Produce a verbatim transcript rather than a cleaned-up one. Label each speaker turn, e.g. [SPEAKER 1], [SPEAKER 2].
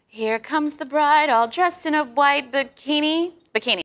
[SPEAKER 1] Here comes the bride all dressed in a white bikini. Bikini.